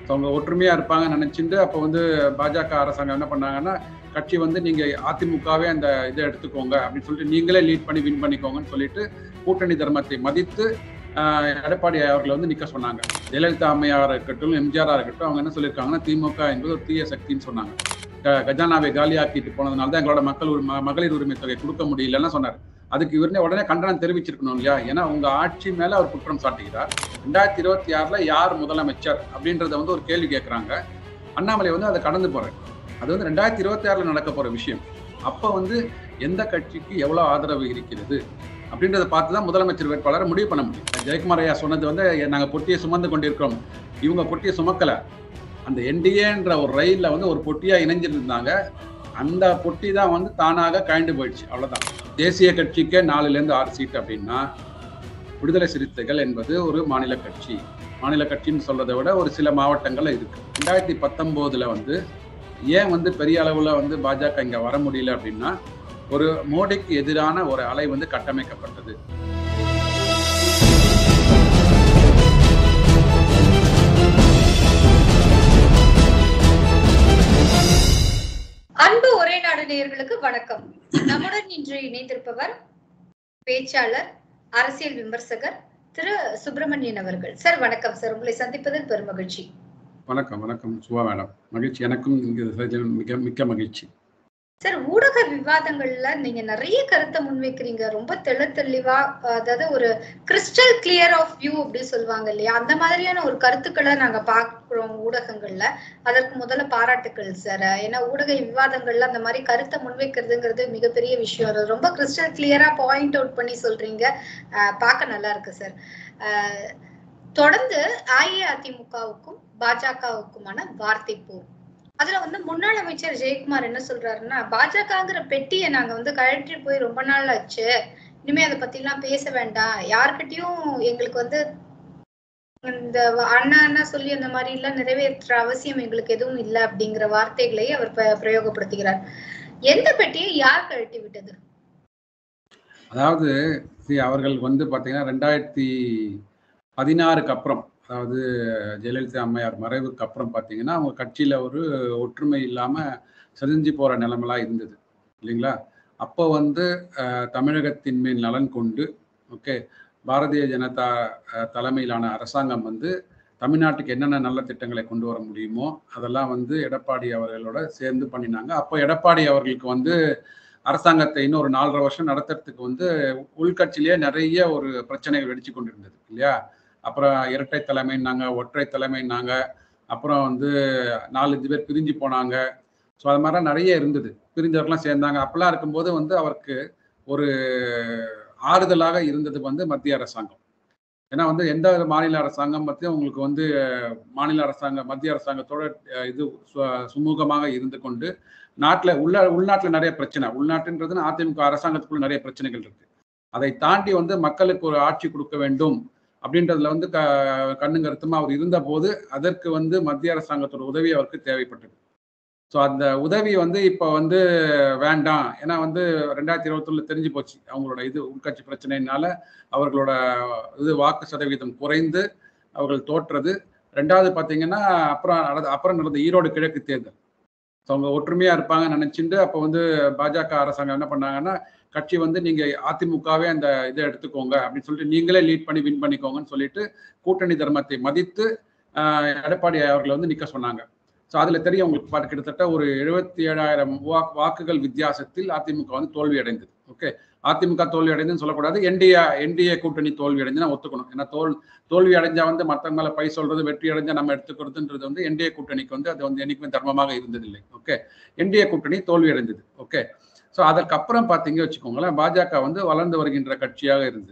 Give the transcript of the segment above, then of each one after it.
அவங்க ஒற்றுமையா இருப்பாங்கன்னு நினைச்சிட்டு அப்போ வந்து பாஜக அரசாங்கம் என்ன பண்ணாங்கன்னா, கட்சி வந்து நீங்க அதிமுகவே அந்த இதை எடுத்துக்கோங்க அப்படின்னு சொல்லிட்டு நீங்களே லீட் பண்ணி வின் பண்ணிக்கோங்கன்னு சொல்லிட்டு கூட்டணி தர்மத்தை மதித்து எடப்பாடி அவர்களை வந்து நிக்க சொன்னாங்க. ஜெயலலிதா அம்மையார் இருக்கட்டும், எம்ஜிஆரா இருக்கட்டும், அவங்க என்ன சொல்லியிருக்காங்கன்னா, திமுக என்பது ஒரு தீய சக்தின்னு சொன்னாங்க. கஜானாவை காலியாக்கிட்டு போனதுனால தான் எங்களோட மகளிர் உரிமை தொகை கொடுக்க முடியலன்னு சொன்னார். அதுக்கு இவருனே உடனே கண்டனம் தெரிவிச்சிருக்கணும் இல்லையா? ஏன்னா உங்க ஆட்சி மேல அவர் குற்றம் சாட்டுகிறார். 2026 யார் முதலமைச்சர் அப்படின்றத வந்து ஒரு கேள்வி கேட்கிறாங்க. அண்ணாமலை வந்து அதை கடந்து போறாரு. அது வந்து 2026 நடக்க போற விஷயம். அப்ப வந்து எந்த கட்சிக்கு எவ்வளவு ஆதரவு இருக்கிறது அப்படின்றத பார்த்துதான் முதலமைச்சர் வேட்பாளரை முடிவு பண்ண முடியும். ஜெயக்குமார் ஐயா சொன்னது வந்து நாங்க பொட்டியை சுமந்து கொண்டிருக்கிறோம். இவங்க பொட்டியை சுமக்கல. அந்த என்டிஏன்ற ஒரு ரயில்ல வந்து ஒரு பொட்டியா இணைஞ்சிருந்தாங்க. அந்த பொட்டி தான் வந்து தானாக கழண்டு போயிடுச்சு. அவ்வளவுதான். தேசிய கட்சிக்கே 4லேருந்து 6 சீட் அப்படின்னா, விடுதலை சிறுத்தைகள் என்பது ஒரு மாநில கட்சி. மாநில கட்சின்னு சொல்றதை விட ஒரு சில மாவட்டங்கள்ல இருக்கு. 2019 வந்து ஏன் வந்து பெரிய அளவுல வந்து பாஜக இங்க வர முடியல அப்படின்னா, ஒரு மோடிக்கு எதிரான ஒரு அலை வந்து கட்டமைக்கப்பட்டது. அன்பு ஒரே நாடு நேயர்களுக்கு வணக்கம். நம்முடன் இன்று இணைந்திருப்பவர் பேச்சாளர், அரசியல் விமர்சகர் திரு சுப்பிரமணியன் அவர்கள். சார் வணக்கம் சார், உங்களை சந்திப்பதில் பெரும் மகிழ்ச்சி. வணக்கம் வணக்கம் சுபா மேடம். மகிழ்ச்சி, எனக்கும் மிக்க மகிழ்ச்சி. சார், ஊடக விவாதங்கள்ல நீங்க நிறைய கருத்தை முன்வைக்கிறீங்க, ரொம்ப தெளிவா, அதாவது ஒரு கிறிஸ்டல் கிளியர் ஆஃப் வியூ அப்படி சொல்லுவாங்க இல்லையா, அந்த மாதிரியான ஒரு கருத்துக்களை நாங்க பாக்குறோம் ஊடகங்கள்ல. அதற்கு முதல்ல பாராட்டுக்கள் சார். ஏன்னா ஊடக விவாதங்கள்ல அந்த மாதிரி கருத்தை முன்வைக்கிறதுங்கிறது மிகப்பெரிய விஷயம். அது ரொம்ப கிறிஸ்டல் கிளியரா பாயிண்ட் அவுட் பண்ணி சொல்றீங்க, பார்க்க நல்லா இருக்கு சார். தொடர்ந்து அஇஅதிமுகவுக்கும் பாஜகவுக்குமான வார்த்தை போர். அதுல வந்து முன்னாள் அமைச்சர் ஜெயக்குமார் என்ன சொல்றாருன்னா, பாஜகங்கிற பெட்டியை நாங்க வந்து கழற்றி போய் ரொம்ப நாள் ஆச்சு, இனிமே அதை பத்தி எல்லாம் பேச வேண்டாம், யார்கிட்டயும் எங்களுக்கு வந்து இந்த அண்ணா சொல்லி அந்த மாதிரி எல்லாம் நிறைவேற்ற அவசியம் எங்களுக்கு எதுவும் இல்லை அப்படிங்கிற வார்த்தைகளை அவர் பிரயோகப்படுத்துகிறார். எந்த பெட்டியை யார் கழட்டி விட்டது? அதாவது அவர்கள் வந்து பாத்தீங்கன்னா 2016க்கு அப்புறம், அதாவது ஜெயலலிதா அம்மையார் மறைவுக்கு அப்புறம் பார்த்தீங்கன்னா அவங்க கட்சியில் ஒரு ஒற்றுமை இல்லாமல் செறிஞ்சு போகிற நிலைமெல்லாம் இருந்தது இல்லைங்களா? அப்போ வந்து தமிழகத்தின் மேல் நலன் கொண்டு பாரதிய ஜனதா தலைமையிலான அரசாங்கம் வந்து தமிழ்நாட்டுக்கு என்னென்ன நல்ல திட்டங்களை கொண்டு வர முடியுமோ அதெல்லாம் வந்து எடப்பாடி அவர்களோட சேர்ந்து பண்ணினாங்க. அப்போ எடப்பாடி அவர்களுக்கு வந்து அரசாங்கத்தை இன்னும் ஒரு 4.5 வருஷம் நடத்துறதுக்கு வந்து உள்கட்சியிலேயே நிறைய ஒரு பிரச்சனைகள் வெடிச்சு கொண்டிருந்தது இல்லையா? அப்புறம் இரட்டை தலைமைன்னாங்க, ஒற்றை தலைமைன்னாங்க, அப்புறம் வந்து 4-5 பேர் பிரிஞ்சு போனாங்க. ஸோ அது மாதிரிலாம் நிறைய இருந்தது. பிரிஞ்சவர்கள்லாம் சேர்ந்தாங்க. அப்பெல்லாம் இருக்கும்போது வந்து அவருக்கு ஒரு ஆறுதலாக இருந்தது வந்து மத்திய அரசாங்கம். ஏன்னா வந்து எந்த மாநில அரசாங்கம் பற்றியும் உங்களுக்கு வந்து மத்திய அரசாங்கத்தோட இது சுமூகமாக இருந்து கொண்டு உள்நாட்டில் நிறைய பிரச்சனை, உள்நாட்டுன்றது அதிமுக அரசாங்கத்துக்குள்ள நிறைய பிரச்சனைகள் இருக்கு. அதை தாண்டி வந்து மக்களுக்கு ஒரு ஆட்சி கொடுக்க வேண்டும் அப்படின்றதுல வந்து கண்ணு கருத்துமா அவர் இருந்த போது அதற்கு வந்து மத்திய அரசாங்கத்தோட உதவி அவருக்கு தேவைப்பட்டது. ஸோ அந்த உதவி வந்து இப்போ வந்து வேண்டாம். ஏன்னா வந்து 2021 தெரிஞ்சு போச்சு அவங்களோட இது உள்கட்சி பிரச்சனைனால அவர்களோட இது வாக்கு சதவீதம் குறைந்து அவர்கள் தோற்றது. 2வது பார்த்தீங்கன்னா அப்புறம் நடந்த ஈரோடு கிழக்கு தேர்தல். ஸோ அவங்க ஒற்றுமையா இருப்பாங்கன்னு நினைச்சிட்டு அப்போ வந்து பாஜக அரசாங்கம் என்ன பண்ணாங்கன்னா, கட்சி வந்து நீங்க அதிமுகவே அந்த இதை எடுத்துக்கோங்க அப்படின்னு சொல்லிட்டு நீங்களே லீட் பண்ணி வின் பண்ணிக்கோங்கன்னு சொல்லிட்டு கூட்டணி தர்மத்தை மதித்து எடப்பாடி அவர்களை வந்து நிக்க சொன்னாங்க. ஸோ அதுல தெரியும் உங்களுக்கு கிட்டத்தட்ட ஒரு 77,000 வாக்குகள் வித்தியாசத்தில் அதிமுக வந்து தோல்வி அடைந்தது. அதிமுக தோல்வி அடைந்துன்னு சொல்லக்கூடாது, என்டிஏ கூட்டணி தோல்வி அடைஞ்சுன்னா ஒத்துக்கணும். ஏன்னா தோல்வி அடைஞ்சா வந்து மற்றவங்க மேல பை சொல்றது, வெற்றி அடைஞ்சா நம்ம எடுத்துக்கிறதுன்றது வந்து என்டிஏ கூட்டணிக்கு வந்து அது வந்து என்னைக்குமே தர்மமாக இருந்ததில்லை. என்டிஏ கூட்டணி தோல்வி அடைந்தது. ஸோ அதற்கப்புறம் பார்த்தீங்க வச்சுக்கோங்களேன், பாஜக வந்து வளர்ந்து வருகின்ற கட்சியாக இருந்தது.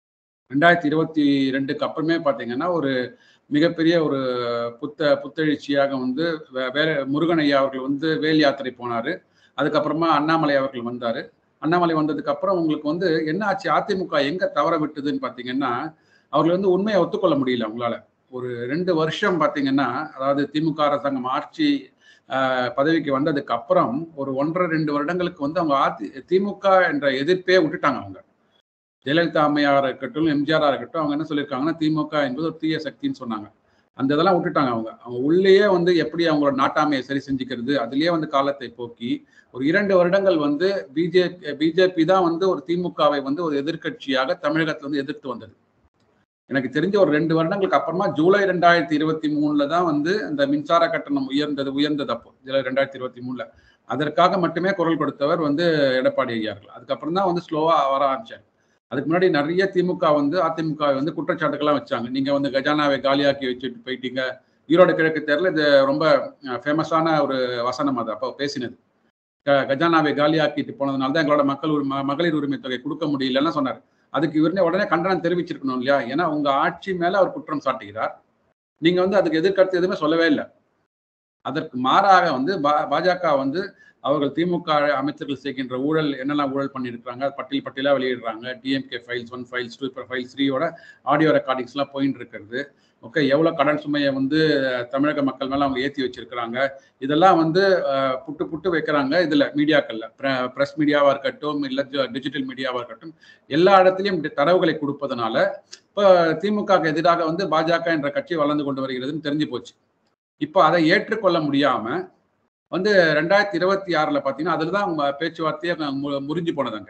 2022க்கு அப்புறமே பார்த்தீங்கன்னா ஒரு மிகப்பெரிய ஒரு புத்தெழுச்சியாக வந்து முருகன் ஐயா அவர்கள் வந்து வேல் யாத்திரை போனாரு. அதுக்கப்புறமா அண்ணாமலை அவர்கள் வந்தாரு. அண்ணாமலை வந்ததுக்கு அப்புறம் உங்களுக்கு வந்து என்ன ஆச்சு, அதிமுக எங்க தவற விட்டதுன்னு பார்த்தீங்கன்னா, அவர்கள் வந்து உண்மையை ஒத்துக்கொள்ள முடியல அவங்களால. ஒரு 2 வருஷம் பார்த்தீங்கன்னா, அதாவது திமுக அரசாங்கம் ஆட்சி பதவிக்கு வந்ததுக்கு அப்புறம் ஒரு 1.5-2 வருடங்களுக்கு வந்து அவங்க திமுக என்ற எதிர்ப்பே விட்டுட்டாங்க. அவங்க ஜெயலலிதா அம்மையார் இருக்கட்டும், எம்ஜிஆரா இருக்கட்டும், அவங்க என்ன சொல்லியிருக்காங்கன்னா, திமுக என்பது ஒரு தீய சக்தின்னு சொன்னாங்க. அந்த இதெல்லாம் விட்டுட்டாங்க. அவங்க உள்ளேயே வந்து எப்படி அவங்களோட நாட்டாமையை சரி செஞ்சுக்கிறது, அதுலயே வந்து காலத்தை போக்கி ஒரு 2 வருடங்கள் வந்து பிஜேபி தான் வந்து ஒரு திமுகவை வந்து ஒரு எதிர்க்கட்சியாக தமிழகத்துல வந்து எதிர்த்து வந்தது. எனக்கு தெரிஞ்ச ஒரு 2 வருடங்களுக்கு அப்புறமா ஜூலை 2023 தான் வந்து இந்த மின்சார கட்டணம் உயர்ந்தது அப்போ ஜூலை 2023. அதற்காக மட்டுமே குரல் கொடுத்தவர் வந்து எடப்பாடி ஐயார்கள். அதுக்கப்புறம் தான் வந்து ஸ்லோவா வர ஆரம்பிச்சாங்க. அதுக்கு முன்னாடி நிறைய திமுக வந்து அதிமுக வந்து குற்றச்சாட்டுகள்லாம் வச்சாங்க. நீங்க வந்து கஜானாவை காலியாக்கி வச்சுட்டு போயிட்டீங்க. ஈரோடு கிழக்கு தேர்தல் இது ரொம்ப ஃபேமஸான ஒரு வசனம். அது அப்போ பேசினது. கஜானாவை காலியாக்கிட்டு போனதுனால தான் எங்களோட மகளிர் உரிமை தொகை கொடுக்க முடியலன்னு சொன்னார். அதுக்கு இவருனே உடனே கண்டனம் தெரிவிச்சிருக்கணும் இல்லையா? ஏன்னா உங்க ஆட்சி மேல அவர் குற்றம் சாட்டுகிறார். நீங்க வந்து அதுக்கு எதிர்கருத்து எதுவுமே சொல்லவே இல்லை. அதற்கு மாறாக வந்து பாஜக வந்து அவர்கள் திமுக அமைச்சர்கள் செய்கின்ற ஊழல் என்னெல்லாம் ஊழல் பண்ணியிருக்காங்க பட்டியலாக வெளியிடுறாங்க. டிஎம்கே ஃபைல்ஸ் 1, ஃபைல்ஸ் 2, இப்போ ஃபைல்ஸ் 3யோட ஆடியோ ரெக்கார்டிங்ஸ்லாம் போயின்னு இருக்கிறது. ஓகே, எவ்வளோ கடன் சுமையை வந்து தமிழக மக்கள் மேலே அவங்க ஏற்றி வச்சிருக்கிறாங்க. இதெல்லாம் வந்து புட்டு வைக்கிறாங்க. இதில் மீடியாக்களில் ப்ரெஸ் மீடியாவாக இருக்கட்டும், இல்லை டிஜிட்டல் மீடியாவாக இருக்கட்டும், எல்லா இடத்துலையும் தரவுகளை கொடுப்பதனால இப்போ திமுகவுக்கு எதிராக வந்து பாஜக என்ற கட்சி வளர்ந்து கொண்டு வருகிறதுன்னு தெரிஞ்சு போச்சு. இப்போ அதை ஏற்றுக்கொள்ள முடியாம வந்து 2026 பார்த்தீங்கன்னா அதில் தான் அவங்க பேச்சுவார்த்தையை முறிஞ்சு போனதாங்க.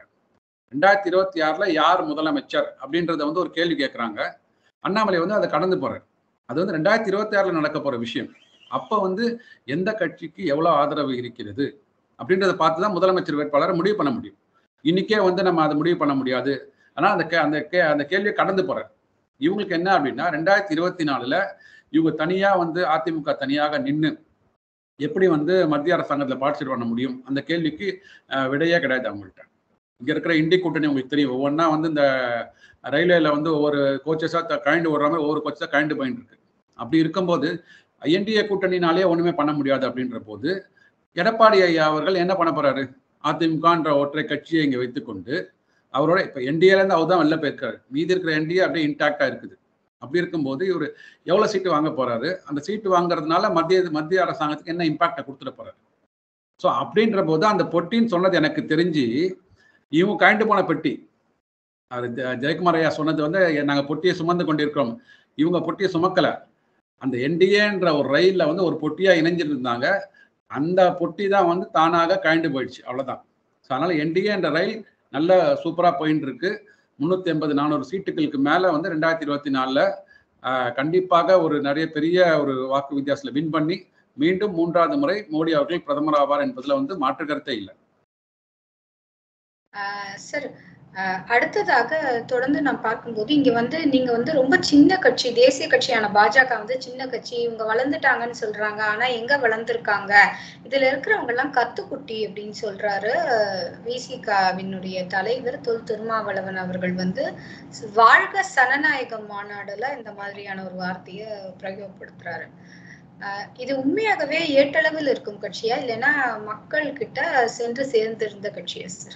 2026 யார் முதலமைச்சர் அப்படின்றத வந்து ஒரு கேள்வி கேட்குறாங்க. அண்ணாமலை வந்து அதை கடந்து போறாரு. அது வந்து 2026 நடக்க போற விஷயம். அப்போ வந்து எந்த கட்சிக்கு எவ்வளோ ஆதரவு இருக்கிறது அப்படின்றத பார்த்து தான் முதலமைச்சர் வேட்பாளரை முடிவு பண்ண முடியும். இன்னைக்கே வந்து நம்ம அதை முடிவு பண்ண முடியாது. ஆனால் அந்த கேள்வியை கடந்து போறாரு. இவங்களுக்கு என்ன அப்படின்னா 2024 இவங்க தனியா வந்து அதிமுக தனியாக நின்று எப்படி வந்து மத்திய அரசாங்கத்தில் பார்ட்டிசிபேட் பண்ண முடியும் அந்த கேள்விக்கு விடையே கிடையாது அவங்கள்ட்ட. இங்க இருக்கிற இண்டி கூட்டணி உங்களுக்கு தெரியும். ஒவ்வொன்றா வந்து இந்த ரயில்வேல வந்து ஒவ்வொரு கோச்சஸா கழண்டு ஓடுற மாதிரி ஒவ்வொரு கோச்சஸா கழண்டு போயிட்டு இருக்கு. அப்படி இருக்கும்போது என்டிஏ கூட்டணினாலே ஒண்ணுமே பண்ண முடியாது அப்படின்ற போது எடப்பாடி ஐயா அவர்கள் என்ன பண்ண போறாரு? அதிமுகன்ற ஒற்றை கட்சியை இங்க வைத்துக்கொண்டு அவரோட இப்ப என்டிஏல இருந்து அவர் தான் வெளில போயிருக்காரு. மீதி இருக்கிற என்டிஏ அப்படியே இன்டாக்டா இருக்குது. அப்படி இருக்கும்போது இவர் எவ்வளவு சீட்டு வாங்க போறாரு? அந்த சீட்டு வாங்குறதுனால மத்திய அரசாங்கத்துக்கு என்ன இம்பாக்டை கொடுத்துட போறாரு? ஸோ அப்படின்ற போது அந்த பொட்டின்னு சொன்னது எனக்கு தெரிஞ்சு இவங்க கழண்டு போன பெட்டி. அது ஜெயக்குமார் ஐயா சொன்னது வந்து நாங்கள் பொட்டியை சுமந்து கொண்டிருக்கிறோம். இவங்க பொட்டியை சுமக்கல. அந்த என்டிஏன்ற ஒரு ரயில்ல வந்து ஒரு பொட்டியா இணைஞ்சிட்டு இருந்தாங்க. அந்த பொட்டி தான் வந்து தானாக கழண்டு போயிடுச்சு. அவ்வளவுதான். ஸோ அதனால என்டிஏன்ற ரயில் நல்ல சூப்பரா போயிட்டு இருக்கு. 380-400 சீட்டுகளுக்கு மேல வந்து 2024 கண்டிப்பாக ஒரு நிறைய பெரிய ஒரு வாக்கு வித்தியாசத்துல வின் பண்ணி மீண்டும் 3வது முறை மோடி அவர்கள் பிரதமர் ஆவார் என்பதுல வந்து மாற்று கருத்தே இல்லை. சார், அடுத்ததாக தொடர்ந்து நான் பார்க்கும்போது இங்க வந்து நீங்க வந்து ரொம்ப சின்ன கட்சி, தேசிய கட்சியான பாஜக வந்து சின்ன கட்சி, இவங்க வளர்ந்துட்டாங்கன்னு சொல்றாங்க. ஆனா எங்க வளர்ந்துருக்காங்க? இதுல இருக்கிறவங்க எல்லாம் கத்துக்குட்டி அப்படின்னு சொல்றாரு விசிகாவினுடைய தலைவர் தொல் திருமாவளவன் அவர்கள் வந்து வாழ்க சனநாயகம் மாநாடுல இந்த மாதிரியான ஒரு வார்த்தையை பிரயோகப்படுத்துறாரு. இது உண்மையாகவே ஏற்றளவில் இருக்கும் கட்சியா, இல்லைன்னா மக்கள் கிட்ட சென்று சேர்ந்திருந்த கட்சியா சார்?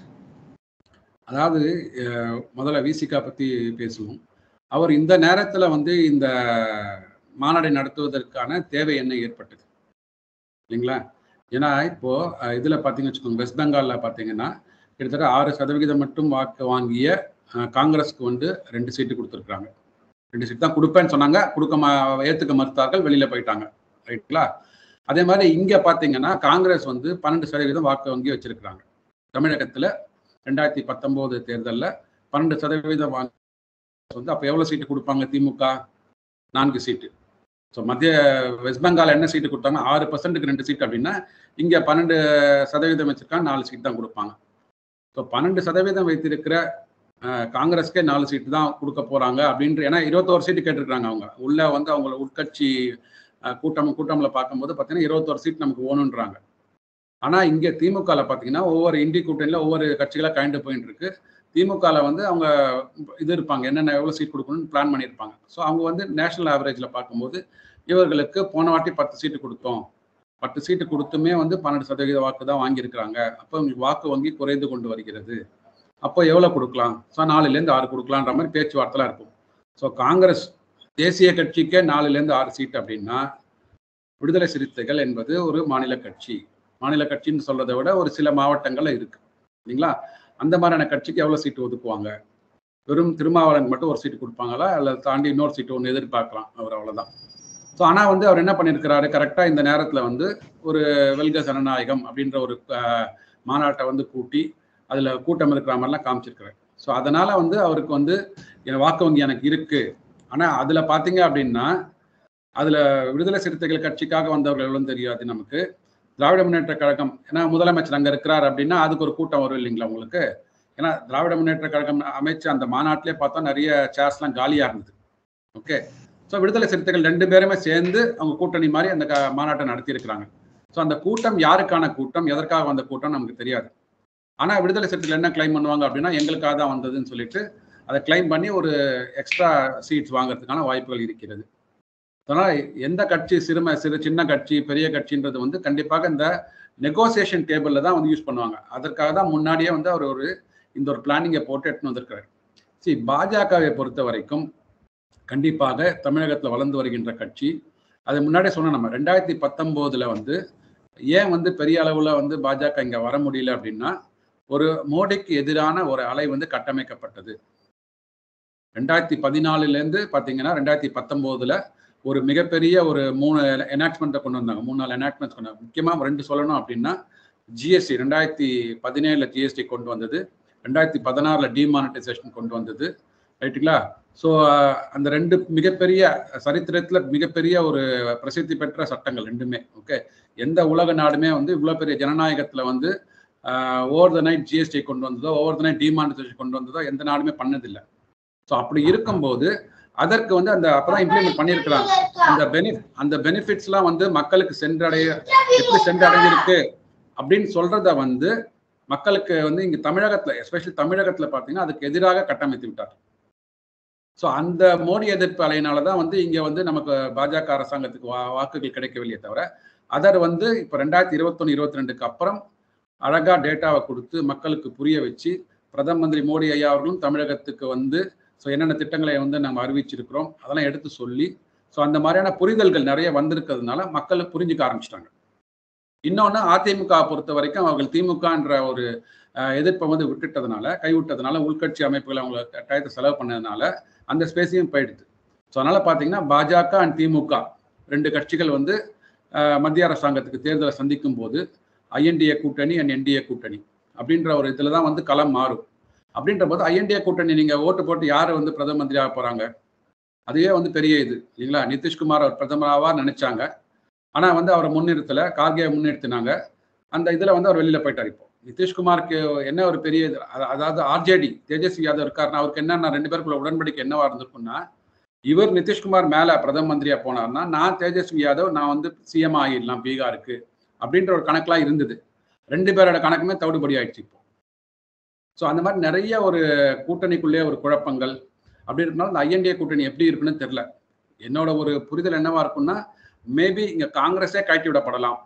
அதாவது முதல்ல விசிகா பத்தி பேசுவோம். அவர் இந்த நேரத்துல வந்து இந்த மாநாடை நடத்துவதற்கான தேவை என்ன ஏற்பட்டது இல்லைங்களா? ஏன்னா இப்போ இதுல பாத்தீங்கன்னு வச்சுக்கோங்க, வெஸ்ட் பெங்கால்ல பாத்தீங்கன்னா கிட்டத்தட்ட 6% மட்டும் வாக்கு வாங்கிய காங்கிரஸ்க்கு வந்து 2 சீட்டு கொடுத்துருக்காங்க. 2 சீட் தான் கொடுப்பேன்னு சொன்னாங்க, ஏத்துக்க மறுத்தார்கள், வெளியில போயிட்டாங்க. ரைட்டுங்களா? அதே மாதிரி இங்க பாத்தீங்கன்னா காங்கிரஸ் வந்து 12% வாக்கு வங்கி வச்சிருக்கிறாங்க. தமிழகத்துல 2019 தேர்தலில் 12% வாங்க வந்து அப்போ எவ்வளோ சீட்டு கொடுப்பாங்க? திமுக 4 சீட்டு. ஸோ வெஸ்ட் பெங்கால் என்ன சீட்டு கொடுத்தாங்க? 6%க்கு 2 சீட்டு அப்படின்னா இங்கே 12% வச்சிருக்காங்க, 4 சீட் தான் கொடுப்பாங்க. ஸோ 12% வைத்திருக்கிற காங்கிரஸ்க்கே 4 சீட்டு தான் கொடுக்க போறாங்க அப்படின்ற, ஏன்னா 21 சீட்டு கேட்டிருக்காங்க. அவங்க உள்ள வந்து அவங்கள உட்கட்சி கூட்டம்ல பார்க்கும்போது பார்த்தீங்கன்னா 21 சீட் நமக்கு வேணுன்றாங்க. ஆனா இங்க திமுகல பாத்தீங்கன்னா ஒவ்வொரு இண்டி கூட்டணியில ஒவ்வொரு கட்சிகளா கழண்டு போயிட்டு இருக்கு. திமுகல வந்து அவங்க இது இருப்பாங்க, என்னென்ன எவ்வளவு சீட் கொடுக்கணும்னு பிளான் பண்ணியிருப்பாங்க. ஸோ அவங்க வந்து நேஷனல் ஆவரேஜ்ல பார்க்கும்போது இவர்களுக்கு போன வாட்டி 10 சீட்டு கொடுத்தோம், 10 சீட்டு கொடுத்துமே வந்து 12% வாக்கு தான் வாங்கியிருக்கிறாங்க. அப்போ உங்களுக்கு வாக்கு வங்கி குறைந்து கொண்டு வருகிறது. அப்போ எவ்வளவு கொடுக்கலாம்? ஸோ 4லேருந்து 6 கொடுக்கலான்ற மாதிரி பேச்சுவார்த்தைலாம் இருக்கும். ஸோ காங்கிரஸ் தேசிய கட்சிக்கே 4லேருந்து 6 சீட் அப்படின்னா விடுதலை சிறுத்தைகள் என்பது ஒரு மாநில கட்சி. மாநில கட்சின்னு சொல்றதை விட ஒரு சில மாவட்டங்கள்ல இருக்கு இல்லைங்களா? அந்த மாதிரியான கட்சிக்கு எவ்வளவு சீட்டு ஒதுக்குவாங்க? வெறும் திருமாவளவன் மட்டும் ஒரு சீட்டு கொடுப்பாங்களா, அல்லது தாண்டி இன்னொரு சீட்டு ஒன்று எதிர்பார்க்கலாம் அவர்? அவ்வளவுதான். ஸோ ஆனால் வந்து அவர் என்ன பண்ணியிருக்கிறாரு, கரெக்டாக இந்த நேரத்தில் வந்து ஒரு வெல்க ஜனநாயகம் அப்படின்ற ஒரு மாநாட்டை வந்து கூட்டி அதில் கூட்டம் இருக்கிற மாதிரிலாம் காமிச்சிருக்கிறார். ஸோ அதனால் வந்து அவருக்கு வந்து வாக்கு வங்கி எனக்கு இருக்குது. ஆனால் அதில் பார்த்தீங்க அப்படின்னா அதில் விடுதலை சிறுத்தைகள் கட்சிக்காக வந்தவர்கள் எவ்வளோ தெரியாது நமக்கு. திராவிட முன்னேற்ற கழகம், ஏன்னா முதலமைச்சர் அங்கே இருக்கிறார் அப்படின்னா அதுக்கு ஒரு கூட்டம் வரும் இல்லைங்களா உங்களுக்கு. ஏன்னா திராவிட முன்னேற்ற கழகம் அமைச்ச அந்த மாநாட்டிலே பார்த்தா நிறைய சேர்ஸ்லாம் காலியாக இருந்தது. ஓகே, ஸோ விடுதலை சிறுத்தைகள் 2 பேருமே சேர்ந்து அவங்க கூட்டணி மாதிரி அந்த மாநாட்டை நடத்தியிருக்கிறாங்க. ஸோ அந்த கூட்டம் யாருக்கான கூட்டம், எதற்காக வந்த கூட்டம் நமக்கு தெரியாது. ஆனால் விடுதலை சிறுத்தைகள் என்ன கிளைம் பண்ணுவாங்க அப்படின்னா எங்களுக்காக தான் வந்ததுன்னு சொல்லிட்டு அதை கிளைம் பண்ணி ஒரு எக்ஸ்ட்ரா சீட்ஸ் வாங்குறதுக்கான வாய்ப்புகள் இருக்கிறது. அதனால் எந்த கட்சி சின்ன கட்சி பெரிய கட்சின்றது வந்து கண்டிப்பாக இந்த நெகோசியேஷன் டேபிளில் தான் வந்து யூஸ் பண்ணுவாங்க. அதற்காக தான் முன்னாடியே வந்து அவர் இந்த ஒரு பிளானிங்கை போட்டு எடுத்துன்னு வந்திருக்கிறார். பாஜகவை பொறுத்த வரைக்கும் கண்டிப்பாக தமிழகத்தில் வளர்ந்து வருகின்ற கட்சி. அது முன்னாடியே சொன்ன நம்ம 2019 வந்து ஏன் வந்து பெரிய அளவில் வந்து பாஜக இங்கே வர முடியல அப்படின்னா ஒரு மோடிக்கு எதிரான ஒரு அலை வந்து கட்டமைக்கப்பட்டது. 2014 பார்த்தீங்கன்னா 2019 ஒரு மிகப்பெரிய ஒரு 3 எனாக்ட்மெண்ட்டை கொண்டு வந்தாங்க. 3-4 எனாக்ட்மெண்ட்ஸ் கொண்டு வந்தாங்க. முக்கியமாக 2 சொல்லணும் அப்படின்னா ஜிஎஸ்டி 2017 ஜிஎஸ்டி கொண்டு வந்தது, 2016 டிமானிட்டைசேஷன் கொண்டு வந்தது, ரைட்டுங்களா. ஸோ அந்த 2 மிகப்பெரிய சரித்திரத்தில் மிகப்பெரிய ஒரு பிரசித்தி பெற்ற சட்டங்கள் 2மே. ஓகே, எந்த உலக நாடுமே வந்து இவ்வளோ பெரிய ஜனநாயகத்தில் வந்து ஓவர் த நைட் ஜிஎஸ்டி கொண்டு வந்ததோ ஓவர் த நைட் டிமானிட்டைசேஷன் கொண்டு வந்ததோ எந்த நாடுமே பண்ணதில்லை. ஸோ அப்படி இருக்கும்போது அதற்கு வந்து அந்த அப்பதான் இம்ப்ளிமெண்ட் பண்ணியிருக்கிறாங்க. அந்த பெனிஃபிட்ஸ்லாம் வந்து மக்களுக்கு எப்படி சென்றடைஞ்சிருக்கு அப்படின்னு சொல்றத வந்து மக்களுக்கு வந்து இங்க தமிழகத்துல எஸ்பெஷலி தமிழகத்துல பார்த்தீங்கன்னா அதுக்கு எதிராக கட்டமைத்து விட்டார். ஸோ அந்த மோடி எதிர்ப்பு அலையினால தான் வந்து இங்க வந்து நமக்கு பாஜக அரசாங்கத்துக்கு வாக்குகள் கிடைக்கவில்லையே தவிர அதர் வந்து இப்போ 2021-22 அப்புறம் அழகா டேட்டாவை கொடுத்து மக்களுக்கு புரிய வச்சு பிரதம மந்திரி மோடி ஐயா அவர்களும் தமிழகத்துக்கு வந்து ஸோ என்னென்ன திட்டங்களை வந்து நம்ம அறிவிச்சிருக்கிறோம் அதெல்லாம் எடுத்து சொல்லி ஸோ அந்த மாதிரியான புரிதல்கள் நிறைய வந்திருக்கிறதுனால மக்கள் புரிஞ்சுக்க ஆரம்பிச்சிட்டாங்க. இன்னொன்று அதிமுக பொறுத்த வரைக்கும் அவர்கள் திமுகன்ற ஒரு எதிர்ப்பை வந்து கைவிட்டதுனால உள்கட்சி அமைப்புகளை அவங்க டயத்தை செலவு பண்ணதுனால அந்த ஸ்பேஸையும் போயிடுது. ஸோ அதனால் பார்த்தீங்கன்னா பாஜக அண்ட் திமுக 2 கட்சிகள் வந்து மத்திய அரசாங்கத்துக்கு தேர்தலை சந்திக்கும் போது ஐஎன்டிஏ கூட்டணி அண்ட் என்டிஏ கூட்டணி அப்படின்ற ஒரு இதில் தான் வந்து களம் மாறும். அப்படின்ற போது ஐஎன்டிஏ கூட்டணி நீங்கள் ஓட்டு போட்டு யார் வந்து பிரதம மந்திரியாக போகிறாங்க, அதுவே வந்து பெரிய இது இல்லைங்களா. நிதிஷ்குமார் அவர் பிரதமராக நினைச்சாங்க, ஆனால் வந்து அவரை முன்னிறுத்தலை, கார்கே முன்னிறுத்தினாங்க. அந்த இதில் வந்து அவர் வெளியில் போயிட்டார். இப்போ நிதிஷ்குமாருக்கு என்ன ஒரு பெரிய இது, அதாவது ஆர்ஜேடி தேஜஸ்வி யாதவ் இருக்காருன்னா அவருக்கு என்னன்னா 2 பேருக்குள்ள உடன்படிக்கை என்னவா இருந்திருக்குன்னா இவர் நிதிஷ்குமார் மேலே பிரதம மந்திரியாக போனார்னா நான் தேஜஸ்வி யாதவ் நான் வந்து சிஎம் ஆகிடலாம் பீகாருக்கு அப்படின்ற ஒரு கணக்கெலாம் இருந்தது. 2 பேரோட கணக்குமே தவிடுபடி ஆயிடுச்சு இப்போ. ஸோ அந்த மாதிரி நிறைய ஒரு கூட்டணிக்குள்ளே ஒரு குழப்பங்கள் அப்படி இருக்கனால இந்த ஐஎன்டிஏ கூட்டணி எப்படி இருக்குன்னு தெரில. என்னோட ஒரு புரிதல் என்னவா இருக்குன்னா மேபி இங்கே காங்கிரஸே கழட்டி விடப்படலாம்.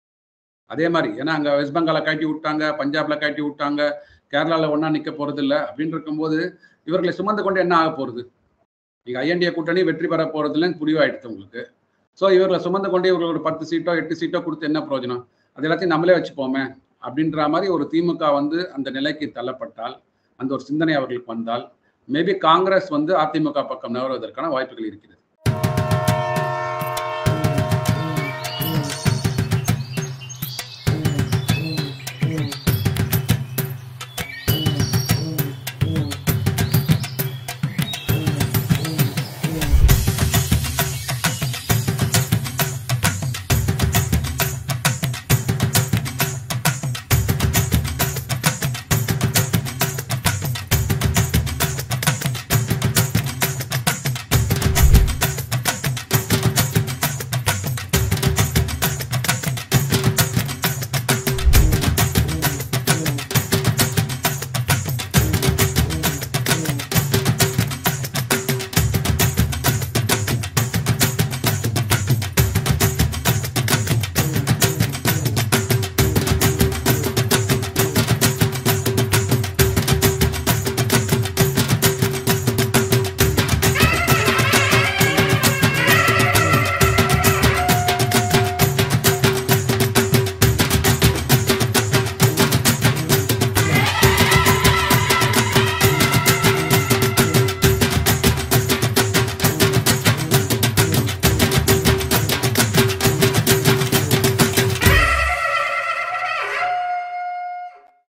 அதே மாதிரி ஏன்னா அங்கே வெஸ்ட் பெங்காலை கழட்டி விட்டாங்க, பஞ்சாப்ல கழட்டி விட்டாங்க, கேரளாவில் ஒன்றா நிற்க போகிறது இல்லை அப்படின்னு இருக்கும்போது இவர்களை சுமந்து கொண்டு என்ன ஆக போகிறது. நீங்கள் ஐஎன்டிஏ கூட்டணி வெற்றி பெற போகிறது இல்லைன்னு முடிவாயிடுது உங்களுக்கு. ஸோ இவர்களை சுமந்து கொண்டு இவர்கள் ஒரு 10 சீட்டோ 8 சீட்டோ கொடுத்து என்ன பிரயோஜனம், அது எல்லாத்தையும் நம்மளே வச்சுப்போமே அப்படின்ற மாதிரி ஒரு திமுக வந்து அந்த நிலைக்கு தள்ளப்பட்டால், அந்த ஒரு சிந்தனை அவர்களுக்கு வந்தால் மேபி காங்கிரஸ் வந்து அதிமுக பக்கம் நகர்வதற்கான வாய்ப்புகள் இருக்கிறது.